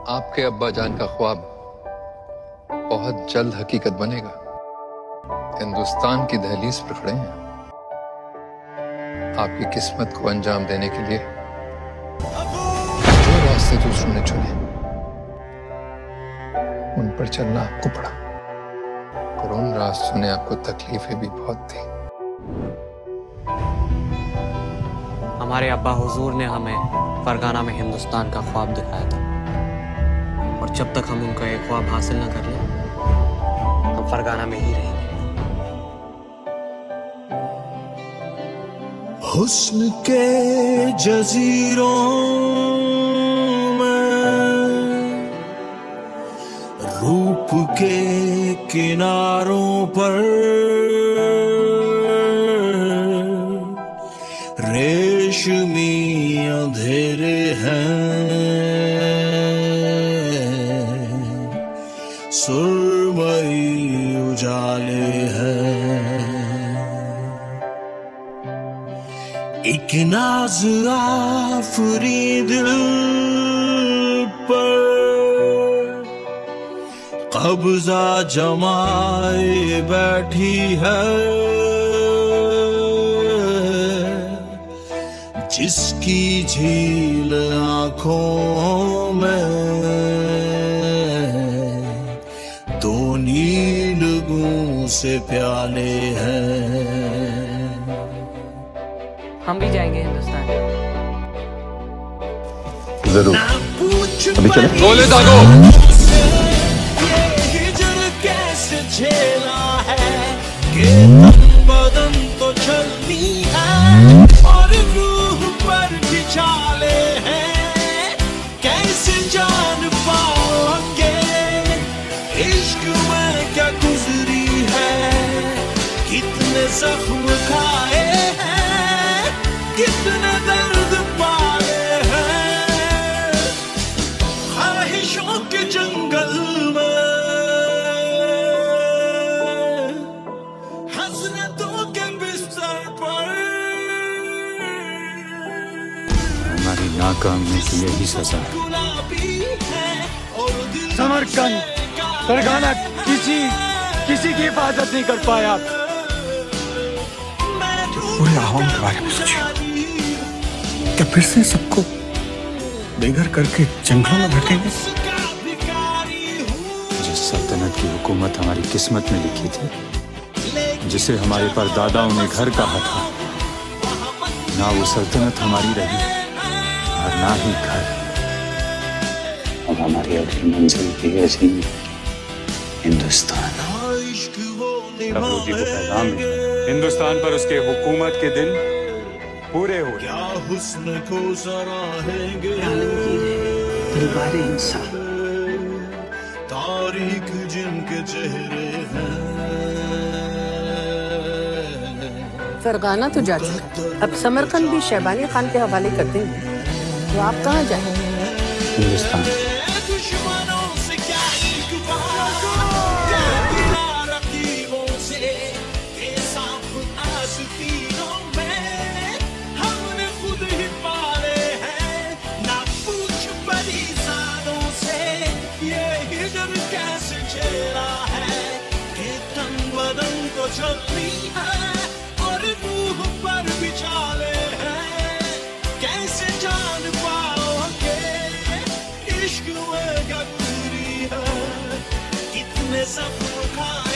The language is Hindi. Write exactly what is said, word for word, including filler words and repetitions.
आपके अब्बा जान का ख्वाब बहुत जल्द हकीकत बनेगा। हिंदुस्तान की दहलीज पर खड़े हैं। आपकी किस्मत को अंजाम देने के लिए जो रास्ते दूसरों ने चुने उन पर चलना आपको पड़ा, और उन रास्तों ने आपको तकलीफें भी बहुत दी। हमारे अब्बा हुजूर ने हमें फरगाना में हिंदुस्तान का ख्वाब दिखाया था, और जब तक हम उनका एक ख्वाब हासिल न कर लें हम फरगाना में ही रहेंगे। हुस्न के जजीरों में रूप के किनारों पर रेशमी अंधेरे हैं, सुरमई उजाले हैं। एक नाज आफरी दिल पर कब्जा जमाए बैठी है, जिसकी झील आंखों में दो नीलगों से प्याले हैं। हम भी जाएंगे हिंदुस्तान। जरूर। अभी चले। गोले दागो। ये हिजर कैसे झेला है कि तन बदन तो चलनी है और रूह पर भी चाले हैं। कैसे जान पाओगे इश्क में क्या गुजरी है, कितने जख्म खाए हैं, कितने दर्द पाए हैं। ख्वाहिशों के जंगल में हसरतों के बिस्तर पर हमारी नाकामी की यही सजा है। समरकंद फरगाना किसी किसी की हिफाजत नहीं कर पाया। पूरे आवाम के बारे में सोचिए, क्या फिर से सबको बेघर करके जंगलों में भटकेंगे? जिस सल्तनत की हुकूमत हमारी किस्मत में लिखी थी, जिसे हमारे परदादाओं ने घर कहा था, ना वो सल्तनत हमारी रही और ना ही घर। अब हमारी अगली मंजिल भी ऐसी हिंदुस्तान। प्रभु जी को पैगाम है, हिंदुस्तान पर उसके हुकूमत के दिन पूरे हो। क्या हुस्न को सराहेंगे दिलवारे इंसान, तारीख जिनके चेहरे हैं। फरगाना तो जा चुका, अब समरकंद भी शहबानी खान के हवाले कर देंगे। तो आप कहाँ जाएंगे? हिंदुस्तान। चलती है और रूह पर भी चाले हैं। कैसे जान पाओगे इश्क में क्या गुजरी है, कितने सपनों का